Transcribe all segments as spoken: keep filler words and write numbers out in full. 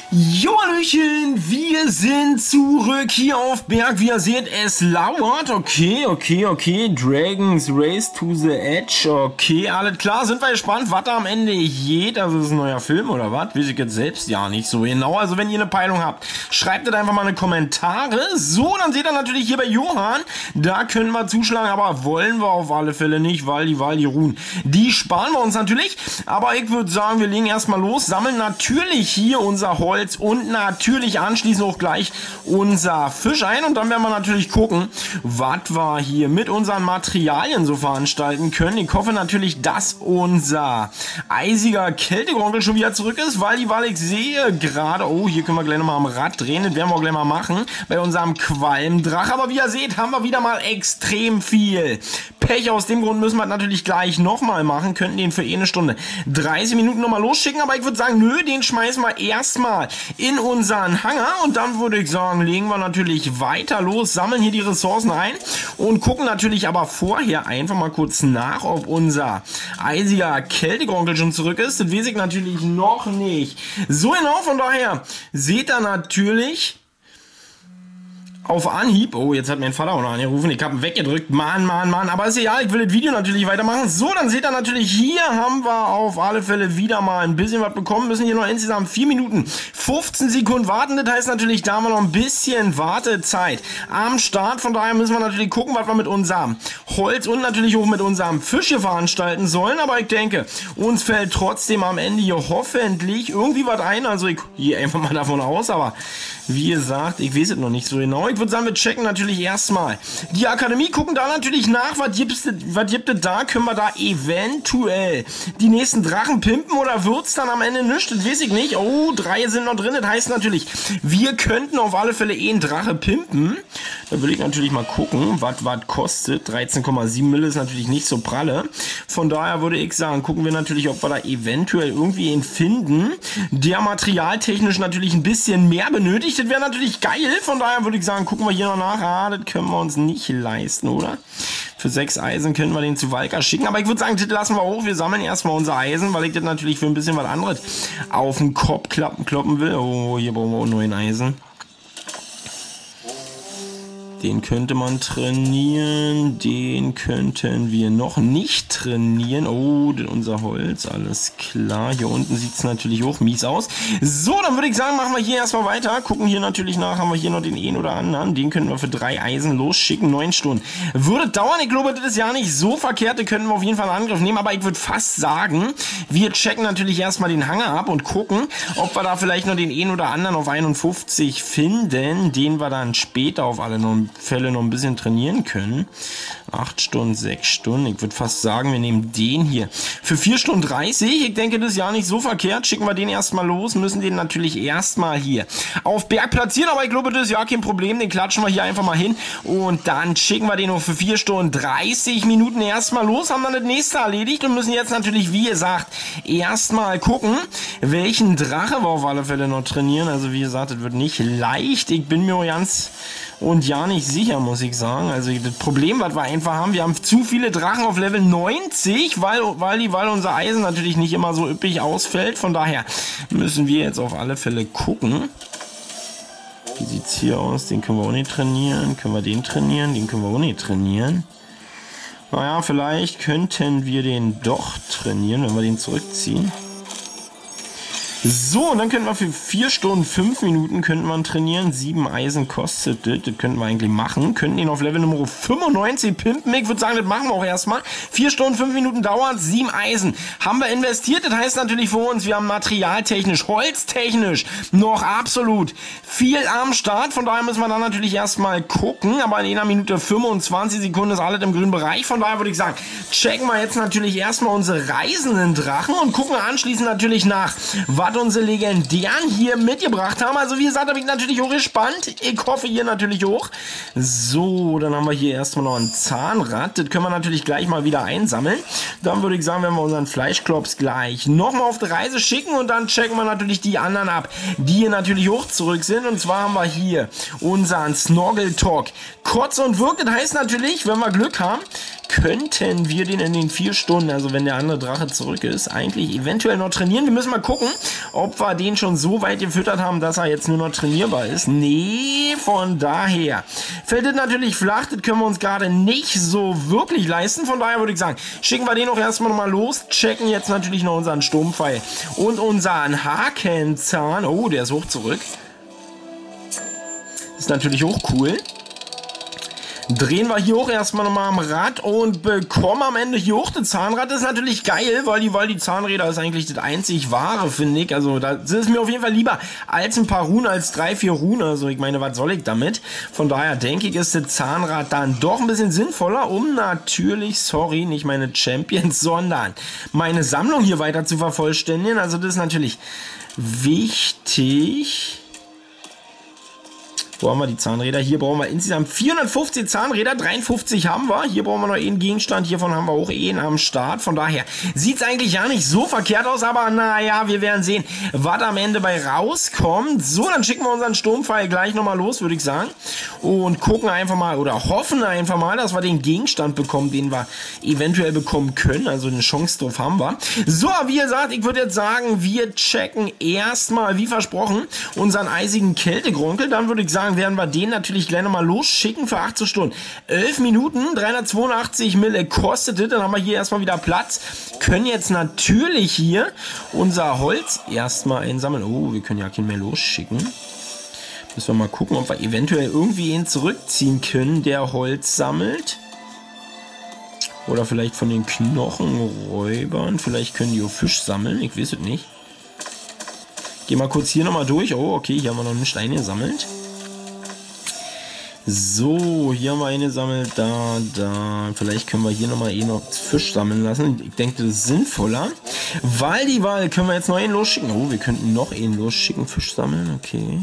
Jo, Hallöchen, wir sind zurück hier auf Berg. Wie ihr seht, es lauert. Okay, okay, okay. Dragons Race to the Edge. Okay, alles klar. Sind wir gespannt, was da am Ende geht. Also, ist ein neuer Film oder was? Weiß ich jetzt selbst ja nicht so genau. Also, wenn ihr eine Peilung habt, schreibt das einfach mal in die Kommentare. So, dann seht ihr natürlich hier bei Johann. Da können wir zuschlagen, aber wollen wir auf alle Fälle nicht, weil die, weil die ruhen. Die sparen wir uns natürlich. Aber ich würde sagen, wir legen erstmal los. Sammeln natürlich hier unser Holz. Und natürlich anschließend auch gleich unser Fisch ein. Und dann werden wir natürlich gucken, was wir hier mit unseren Materialien so veranstalten können. Ich hoffe natürlich, dass unser eisiger Kältegronkel schon wieder zurück ist, weil die, weil ich sehe gerade, oh, hier können wir gleich nochmal am Rad drehen. Das werden wir auch gleich mal machen bei unserem Qualmdrach. Aber wie ihr seht, haben wir wieder mal extrem viel Pech. Aus dem Grund müssen wir natürlich gleich nochmal machen. Könnten den für eh eine Stunde dreißig Minuten nochmal losschicken. Aber ich würde sagen, nö, den schmeißen wir erstmal in unseren Hangar und dann würde ich sagen, legen wir natürlich weiter los, sammeln hier die Ressourcen ein und gucken natürlich aber vorher einfach mal kurz nach, ob unser eisiger Kältegronkel schon zurück ist. Das weiß ich natürlich noch nicht. So genau, von daher seht ihr natürlich auf Anhieb, oh, jetzt hat mein Vater auch noch angerufen, ich habe ihn weggedrückt, Mann, Mann, Mann, aber ist egal, ich will das Video natürlich weitermachen. So, dann seht ihr natürlich, hier haben wir auf alle Fälle wieder mal ein bisschen was bekommen, müssen hier noch insgesamt vier Minuten fünfzehn Sekunden warten, das heißt natürlich, da haben wir noch ein bisschen Wartezeit am Start, von daher müssen wir natürlich gucken, was wir mit unserem Holz und natürlich auch mit unserem Fisch hier veranstalten sollen, aber ich denke, uns fällt trotzdem am Ende hier hoffentlich irgendwie was ein, also ich gehe einfach mal davon aus, aber wie gesagt, ich weiß es noch nicht so genau. Ich würde sagen, wir checken natürlich erstmal die Akademie, gucken da natürlich nach, was gibt es was gibt es da, können wir da eventuell die nächsten Drachen pimpen oder wird es dann am Ende nichts, das weiß ich nicht. Oh, drei sind noch drin, das heißt natürlich, wir könnten auf alle Fälle eh einen Drache pimpen. Da will ich natürlich mal gucken, was was kostet. dreizehn Komma sieben Mille ist natürlich nicht so pralle. Von daher würde ich sagen, gucken wir natürlich, ob wir da eventuell irgendwie ihn finden, der materialtechnisch natürlich ein bisschen mehr benötigt. Das wäre natürlich geil, von daher würde ich sagen, gucken wir hier noch nach. Ah, das können wir uns nicht leisten, oder? Für sechs Eisen können wir den zu Walker schicken, aber ich würde sagen, das lassen wir hoch. Wir sammeln erstmal unser Eisen, weil ich das natürlich für ein bisschen was anderes auf den Kopf klappen, kloppen will. Oh, hier brauchen wir auch neun Eisen. Den könnte man trainieren, den könnten wir noch nicht trainieren. Oh, unser Holz, alles klar. Hier unten sieht es natürlich auch mies aus. So, dann würde ich sagen, machen wir hier erstmal weiter. Gucken hier natürlich nach, haben wir hier noch den einen oder anderen. Den könnten wir für drei Eisen losschicken, neun Stunden. Würde dauern, ich glaube, das ist ja nicht so verkehrt. Da könnten wir auf jeden Fall einen Angriff nehmen, aber ich würde fast sagen, wir checken natürlich erstmal den Hangar ab und gucken, ob wir da vielleicht noch den einen oder anderen auf einundfünfzig finden, den wir dann später auf alle noch Fälle noch ein bisschen trainieren können. acht Stunden, sechs Stunden. Ich würde fast sagen, wir nehmen den hier für vier Stunden dreißig. Ich denke, das ist ja nicht so verkehrt. Schicken wir den erstmal los. Müssen den natürlich erstmal hier auf Berg platzieren. Aber ich glaube, das ist ja kein Problem. Den klatschen wir hier einfach mal hin. Und dann schicken wir den noch für vier Stunden dreißig Minuten erstmal los. Haben dann das nächste erledigt und müssen jetzt natürlich, wie gesagt, erstmal gucken, welchen Drache wir auf alle Fälle noch trainieren. Also wie gesagt, das wird nicht leicht. Ich bin mir ganz und ja nicht sicher, muss ich sagen. Also das Problem, was wir einfach haben, wir haben zu viele Drachen auf Level neunzig, weil, weil, die, weil unser Eisen natürlich nicht immer so üppig ausfällt. Von daher müssen wir jetzt auf alle Fälle gucken. Wie sieht es hier aus? Den können wir auch nicht trainieren. Können wir den trainieren? Den können wir auch nicht trainieren. Naja, vielleicht könnten wir den doch trainieren, wenn wir den zurückziehen. So, und dann könnten wir für vier Stunden, fünf Minuten könnten wir trainieren. sieben Eisen kostet das. Das könnten wir eigentlich machen. Könnten ihn auf Level Nummer fünfundneunzig pimpen. Ich würde sagen, das machen wir auch erstmal. vier Stunden, fünf Minuten dauert, sieben Eisen. Haben wir investiert. Das heißt natürlich für uns, wir haben materialtechnisch, holztechnisch noch absolut viel am Start. Von daher müssen wir dann natürlich erstmal gucken. Aber in einer Minute fünfundzwanzig Sekunden ist alles im grünen Bereich. Von daher würde ich sagen, checken wir jetzt natürlich erstmal unsere reisenden Drachen und gucken anschließend natürlich nach, was unsere Legendären hier mitgebracht haben. Also wie gesagt, da bin ich natürlich auch gespannt. Ich hoffe, ihr natürlich auch. So, dann haben wir hier erstmal noch ein Zahnrad. Das können wir natürlich gleich mal wieder einsammeln. Dann würde ich sagen, wenn wir unseren Fleischklops gleich nochmal auf die Reise schicken und dann checken wir natürlich die anderen ab, die hier natürlich auch zurück sind. Und zwar haben wir hier unseren Snorgeltalk Kotz und Wirk. Das heißt natürlich, wenn wir Glück haben, könnten wir den in den vier Stunden, also wenn der andere Drache zurück ist, eigentlich eventuell noch trainieren. Wir müssen mal gucken, ob wir den schon so weit gefüttert haben, dass er jetzt nur noch trainierbar ist. Nee, von daher fällt das natürlich flach. Das können wir uns gerade nicht so wirklich leisten. Von daher würde ich sagen, schicken wir den auch erstmal nochmal los. Checken jetzt natürlich noch unseren Sturmpfeil und unseren Hakenzahn. Oh, der ist hoch zurück. Ist natürlich auch cool. Drehen wir hier hoch erstmal nochmal am Rad und bekommen am Ende hier hoch das Zahnrad. Das ist natürlich geil, weil die, weil die Zahnräder ist eigentlich das einzig wahre, finde ich. Also das ist mir auf jeden Fall lieber als ein paar Runen, als drei, vier Runen. Also ich meine, was soll ich damit? Von daher denke ich, ist das Zahnrad dann doch ein bisschen sinnvoller, um natürlich, sorry, nicht meine Champions, sondern meine Sammlung hier weiter zu vervollständigen. Also das ist natürlich wichtig. Wo haben wir die Zahnräder? Hier brauchen wir insgesamt vierhundertfünfzig Zahnräder, dreiundfünfzig haben wir. Hier brauchen wir noch einen Gegenstand, hiervon haben wir auch einen am Start. Von daher sieht es eigentlich ja nicht so verkehrt aus, aber naja, wir werden sehen, was am Ende bei rauskommt. So, dann schicken wir unseren Sturmpfeil gleich nochmal los, würde ich sagen. Und gucken einfach mal oder hoffen einfach mal, dass wir den Gegenstand bekommen, den wir eventuell bekommen können. Also eine Chance drauf haben wir. So, wie gesagt, ich würde jetzt sagen, wir checken erstmal, wie versprochen, unseren eisigen Kältegronkel. Dann würde ich sagen, werden wir den natürlich gleich nochmal losschicken für achtzehn Stunden. elf Minuten, dreihundertzweiundachtzig Mille kostet es. Dann haben wir hier erstmal wieder Platz. Können jetzt natürlich hier unser Holz erstmal einsammeln. Oh, wir können ja keinen mehr losschicken. Müssen wir mal gucken, ob wir eventuell irgendwie ihn zurückziehen können, der Holz sammelt. Oder vielleicht von den Knochenräubern. Vielleicht können die auch Fisch sammeln. Ich weiß es nicht. Gehen wir kurz hier nochmal durch. Oh, okay, hier haben wir noch einen Stein gesammelt. So, hier haben wir eine gesammelt, da, da. Vielleicht können wir hier nochmal eh noch Fisch sammeln lassen. Ich denke, das ist sinnvoller. Weil die Wahl, können wir jetzt noch einen losschicken. Oh, wir könnten noch einen losschicken, Fisch sammeln, okay.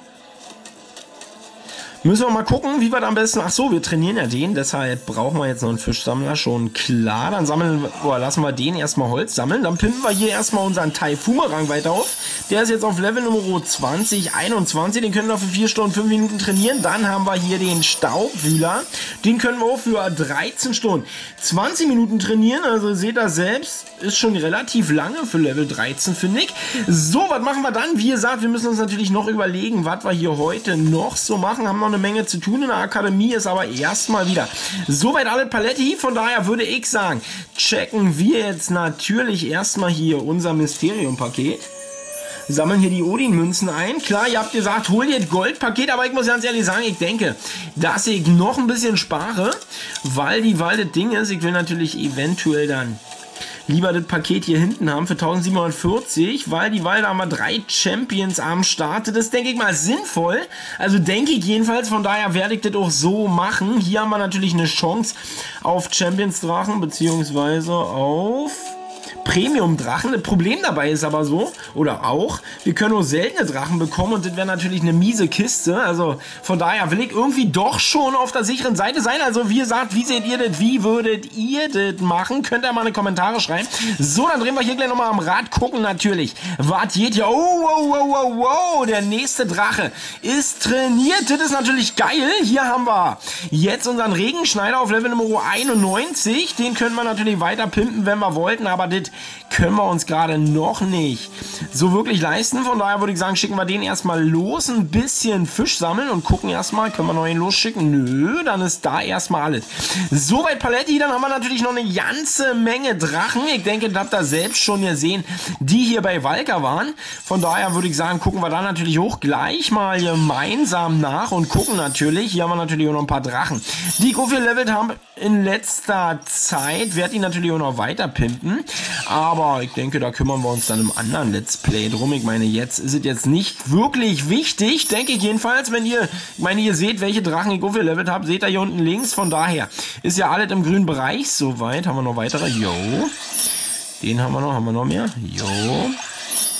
Müssen wir mal gucken, wie wir da am besten... Ach so, wir trainieren ja den, deshalb brauchen wir jetzt noch einen Fischsammler, schon klar. Dann sammeln, boah, lassen wir den erstmal Holz sammeln. Dann pimpen wir hier erstmal unseren Taifumerang weiter auf. Der ist jetzt auf Level Nummer zwanzig, einundzwanzig. Den können wir für vier Stunden, fünf Minuten trainieren. Dann haben wir hier den Staubwühler. Den können wir auch für dreizehn Stunden, zwanzig Minuten trainieren. Also seht ihr selbst, ist schon relativ lange für Level dreizehn, finde ich. So, was machen wir dann? Wie gesagt, wir müssen uns natürlich noch überlegen, was wir hier heute noch so machen. Haben noch eine Menge zu tun in der Akademie, ist aber erstmal wieder soweit alle Paletti. Von daher würde ich sagen, checken wir jetzt natürlich erstmal hier unser Mysterium-Paket. Sammeln hier die Odin-Münzen ein. Klar, ihr habt gesagt, hol dir das Goldpaket, aber ich muss ganz ehrlich sagen, ich denke, dass ich noch ein bisschen spare, weil die Wahl das Ding ist, ich will natürlich eventuell dann lieber das Paket hier hinten haben für eintausendsiebenhundertvierzig, weil die Wahl da haben wir drei Champions am Start. Das denke ich mal sinnvoll. Also denke ich jedenfalls, von daher werde ich das auch so machen. Hier haben wir natürlich eine Chance auf Champions-Drachen, beziehungsweise auf Premium-Drachen. Das Problem dabei ist aber so, oder auch, wir können nur seltene Drachen bekommen und das wäre natürlich eine miese Kiste. Also von daher will ich irgendwie doch schon auf der sicheren Seite sein. Also wie gesagt, wie seht ihr das? Wie würdet ihr das machen? Könnt ihr mal in die Kommentare schreiben. So, dann drehen wir hier gleich nochmal am Rad, gucken natürlich. Was geht hier? Oh, wow, wow, wow, wow. Der nächste Drache ist trainiert. Das ist natürlich geil. Hier haben wir jetzt unseren Regenschneider auf Level Nummer einundneunzig. Den können wir natürlich weiter pimpen, wenn wir wollten, aber das können wir uns gerade noch nicht so wirklich leisten. Von daher würde ich sagen, schicken wir den erstmal los, ein bisschen Fisch sammeln und gucken erstmal, können wir noch einen losschicken? Nö, dann ist da erstmal alles. Soweit Paletti, dann haben wir natürlich noch eine ganze Menge Drachen. Ich denke, das habt ihr selbst schon gesehen, die hier bei Valka waren. Von daher würde ich sagen, gucken wir da natürlich auch gleich mal gemeinsam nach und gucken natürlich. Hier haben wir natürlich auch noch ein paar Drachen, die ich aufgelevelt haben in letzter Zeit. Werde ich natürlich auch noch weiter pimpen. Aber ich denke, da kümmern wir uns dann im anderen Let's Play drum. Ich meine, jetzt ist es jetzt nicht wirklich wichtig, denke ich jedenfalls, wenn ihr, ich meine, ihr seht, welche Drachen ich aufgelevelt habe, seht ihr hier unten links. Von daher ist ja alles im grünen Bereich soweit. Haben wir noch weitere? Jo. Den haben wir noch, haben wir noch mehr? Jo.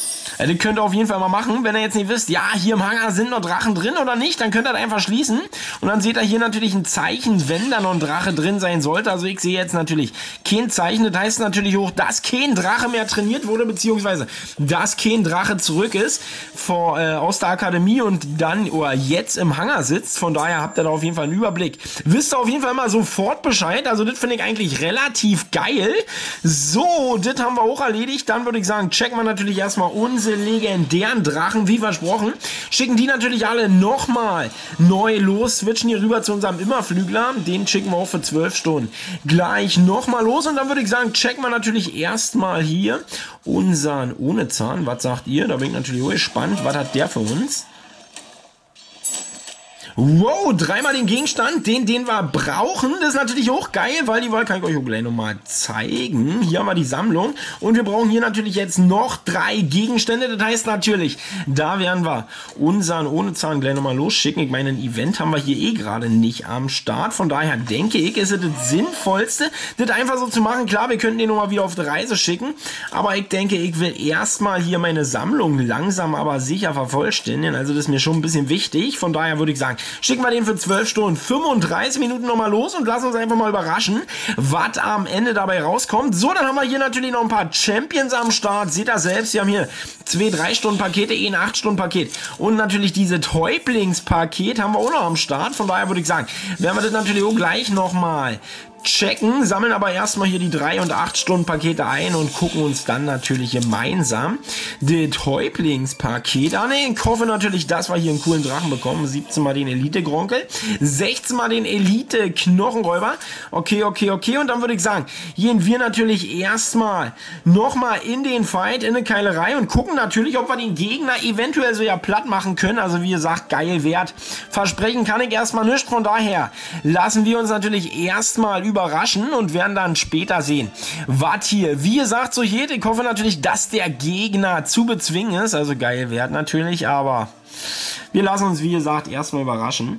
Ja, das könnt ihr auf jeden Fall mal machen, wenn ihr jetzt nicht wisst, ja, hier im Hangar sind noch Drachen drin oder nicht, dann könnt ihr das einfach schließen und dann seht ihr hier natürlich ein Zeichen, wenn da noch ein Drache drin sein sollte. Also ich sehe jetzt natürlich kein Zeichen, das heißt natürlich auch, dass kein Drache mehr trainiert wurde, beziehungsweise dass kein Drache zurück ist vor, äh, aus der Akademie und dann oder jetzt im Hangar sitzt. Von daher habt ihr da auf jeden Fall einen Überblick. Wisst ihr auf jeden Fall mal sofort Bescheid. Also das finde ich eigentlich relativ geil. So, das haben wir auch erledigt. Dann würde ich sagen, checken wir natürlich erstmal unsere legendären Drachen, wie versprochen. Schicken die natürlich alle nochmal neu los. Switchen hier rüber zu unserem Immerflügler. Den schicken wir auch für zwölf Stunden gleich nochmal los. Und dann würde ich sagen, checken wir natürlich erstmal hier unseren ohne Zahn. Was sagt ihr? Da bin ich natürlich auch gespannt. Was hat der für uns? Wow, dreimal den Gegenstand, den, den wir brauchen. Das ist natürlich auch geil, weil die Wahl kann ich euch auch gleich nochmal zeigen. Hier haben wir die Sammlung und wir brauchen hier natürlich jetzt noch drei Gegenstände. Das heißt natürlich, da werden wir unseren ohne Zahn gleich nochmal losschicken. Ich meine, ein Event haben wir hier eh gerade nicht am Start. Von daher denke ich, ist es das Sinnvollste, das einfach so zu machen. Klar, wir könnten den nochmal wieder auf die Reise schicken, aber ich denke, ich will erstmal hier meine Sammlung langsam aber sicher vervollständigen. Also das ist mir schon ein bisschen wichtig. Von daher würde ich sagen, schicken wir den für zwölf Stunden, fünfunddreißig Minuten nochmal los und lassen uns einfach mal überraschen, was am Ende dabei rauskommt. So, dann haben wir hier natürlich noch ein paar Champions am Start. Seht ihr selbst, wir haben hier zwei drei Stunden Pakete, ein acht Stunden Paket und natürlich dieses Häuptlingspaket haben wir auch noch am Start. Von daher würde ich sagen, werden wir das natürlich auch gleich nochmal checken, sammeln aber erstmal hier die drei und acht Stunden Pakete ein und gucken uns dann natürlich gemeinsam das Häuptlingspaket an. Ich hoffe natürlich, dass wir hier einen coolen Drachen bekommen. siebzehn mal den Elite-Gronkel, sechzehn mal den Elite-Knochenräuber. Okay, okay, okay. Und dann würde ich sagen, gehen wir natürlich erstmal nochmal in den Fight, in eine Keilerei und gucken natürlich, ob wir den Gegner eventuell so ja platt machen können. Also wie gesagt, geil wert. Versprechen kann ich erstmal nicht. Von daher lassen wir uns natürlich erstmal überraschen und werden dann später sehen, was hier, wie gesagt, so geht. Ich hoffe natürlich, dass der Gegner zu bezwingen ist, also geil wert natürlich, aber wir lassen uns, wie gesagt, erstmal überraschen.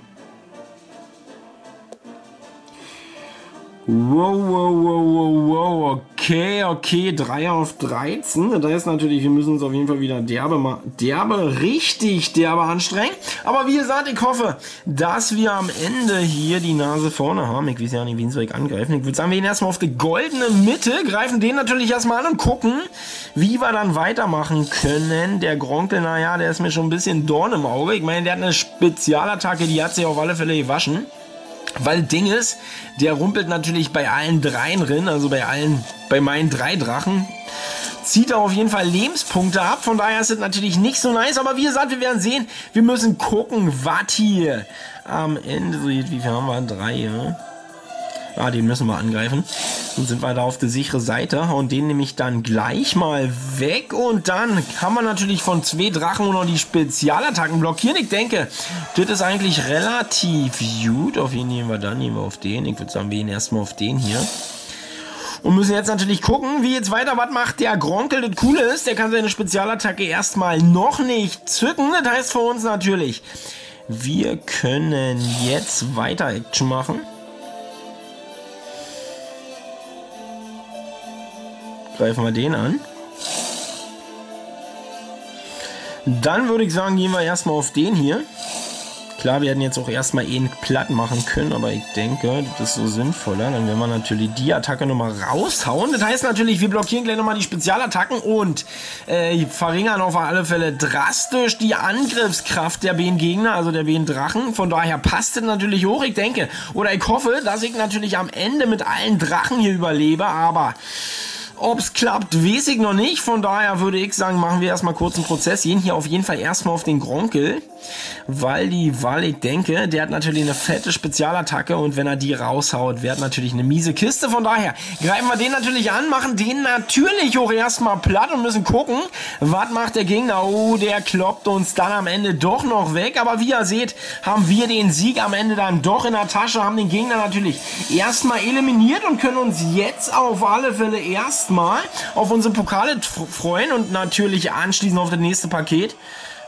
Wow, wow, wow, wow, wow, okay, okay, drei auf dreizehn, das heißt natürlich, wir müssen uns auf jeden Fall wieder derbe, mal, derbe, richtig derbe anstrengen, aber wie gesagt, ich hoffe, dass wir am Ende hier die Nase vorne haben. Ich weiß ja nicht, wen soll ich angreifen. Ich würde sagen, wir gehen erstmal auf die goldene Mitte, greifen den natürlich erstmal an und gucken, wie wir dann weitermachen können. Der Gronkel, naja, der ist mir schon ein bisschen Dorn im Auge. Ich meine, der hat eine Spezialattacke, die hat sich auf alle Fälle gewaschen. Weil Ding ist, der rumpelt natürlich bei allen dreien drin, also bei allen, bei meinen drei Drachen, zieht er auf jeden Fall Lebenspunkte ab, von daher ist es natürlich nicht so nice, aber wie gesagt, wir werden sehen, wir müssen gucken, was hier am Ende so geht. Wie viel haben wir? Drei, ja? Ah, den müssen wir angreifen. Dann sind wir da auf der sicheren Seite und den nehme ich dann gleich mal weg und dann haben wir natürlich von zwei Drachen noch die Spezialattacken blockieren. Ich denke, das ist eigentlich relativ gut. Auf wen nehmen wir dann? Nehmen wir auf den. Ich würde sagen, wir gehen erstmal auf den hier. Und müssen jetzt natürlich gucken, wie jetzt weiter, was macht der Gronkel. Das Coole ist, der kann seine Spezialattacke erstmal noch nicht zücken. Das heißt für uns natürlich, wir können jetzt weiter Action machen. Greifen wir den an. Dann würde ich sagen, gehen wir erstmal auf den hier. Klar, wir hätten jetzt auch erstmal ihn platt machen können, aber ich denke, das ist so sinnvoller. Dann werden wir natürlich die Attacke nochmal raushauen. Das heißt natürlich, wir blockieren gleich nochmal die Spezialattacken und äh, verringern auf alle Fälle drastisch die Angriffskraft der beiden Gegner, also der beiden Drachen. Von daher passt es natürlich hoch, ich denke. Oder ich hoffe, dass ich natürlich am Ende mit allen Drachen hier überlebe, aber ob es klappt, weiß ich noch nicht. Von daher würde ich sagen, machen wir erstmal kurz einen Prozess. Gehen hier auf jeden Fall erstmal auf den Gronkel. Weil die, weil ich denke, der hat natürlich eine fette Spezialattacke und wenn er die raushaut, wird natürlich eine miese Kiste. Von daher greifen wir den natürlich an, machen den natürlich auch erstmal platt und müssen gucken, was macht der Gegner. Oh, der kloppt uns dann am Ende doch noch weg. Aber wie ihr seht, haben wir den Sieg am Ende dann doch in der Tasche, haben den Gegner natürlich erstmal eliminiert und können uns jetzt auf alle Fälle erstmal auf unsere Pokale freuen und natürlich anschließend auf das nächste Paket.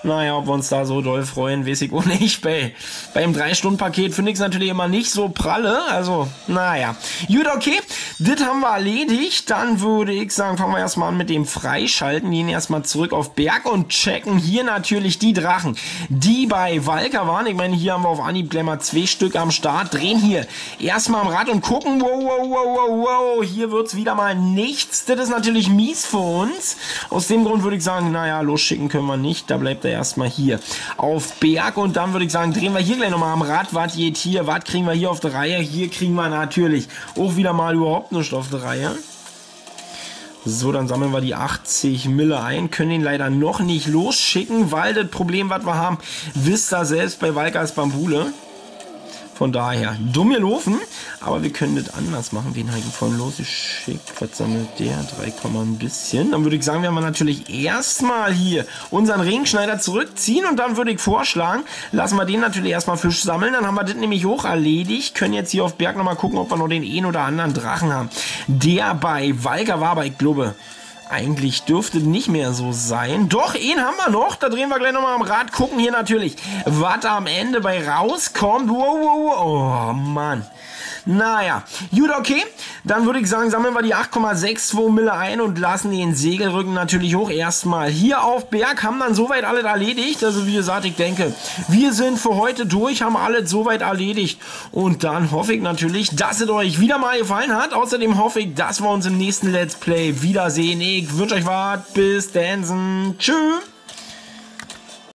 Naja, ob wir uns da so doll freuen, weiß ich auch nicht. Bei, beim drei Stunden Paket finde ich es natürlich immer nicht so pralle. Also, naja. Gut, okay. Das haben wir erledigt. Dann würde ich sagen, fangen wir erstmal an mit dem Freischalten. Gehen erstmal zurück auf Berg und checken hier natürlich die Drachen, die bei Valka waren. Ich meine, hier haben wir auf Anhieb gleich mal zwei Stück am Start. Drehen hier erstmal am Rad und gucken. Wow, wow, wow, wow, wow. Hier wird es wieder mal nichts. Das ist natürlich mies für uns. Aus dem Grund würde ich sagen, naja, losschicken können wir nicht. Da bleibt er erstmal hier auf Berg. Und dann würde ich sagen, drehen wir hier gleich nochmal am Rad. Was geht hier? Was kriegen wir hier auf der Reihe? Hier kriegen wir natürlich auch wieder mal überhaupt nichts auf der Reihe. So, dann sammeln wir die achtzig Mille ein, können ihn leider noch nicht losschicken, weil das Problem, was wir haben, wisst ihr selbst bei Valkas Bambule. Von daher, dumm gelaufen, aber wir können das anders machen. Wen habe ich von losgeschickt? Was sammelt der? drei, ein bisschen. Dann würde ich sagen, werden wir natürlich erstmal hier unseren Regenschneider zurückziehen und dann würde ich vorschlagen, lassen wir den natürlich erstmal Fisch sammeln. Dann haben wir das nämlich hoch erledigt. Können jetzt hier auf Berg nochmal gucken, ob wir noch den einen oder anderen Drachen haben, der bei Valka war, aber ich glaube, eigentlich dürfte nicht mehr so sein. Doch, einen haben wir noch. Da drehen wir gleich nochmal am Rad. Gucken hier natürlich, was am Ende bei rauskommt. Wow, wow, wow. Oh, Mann. Naja, gut, okay. Dann würde ich sagen, sammeln wir die acht Komma zweiundsechzig Mille ein und lassen den Segelrücken natürlich hoch. Erstmal hier auf Berg, haben dann soweit alles erledigt. Also wie gesagt, ich denke, wir sind für heute durch, haben alles soweit erledigt. Und dann hoffe ich natürlich, dass es euch wieder mal gefallen hat. Außerdem hoffe ich, dass wir uns im nächsten Let's Play wiedersehen. Ich wünsche euch was. Bis dann. Tschüss.